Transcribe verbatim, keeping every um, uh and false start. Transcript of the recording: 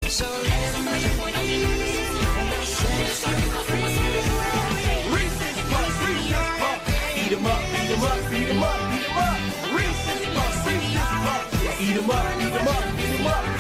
So everybody point at you. Reese's Puffs, Reese's Puffs. Eat 'em up, eat 'em up, eat 'em up, eat 'em up. Reese's Puffs, Reese's Puffs. Eat 'em up, eat 'em up, eat 'em up.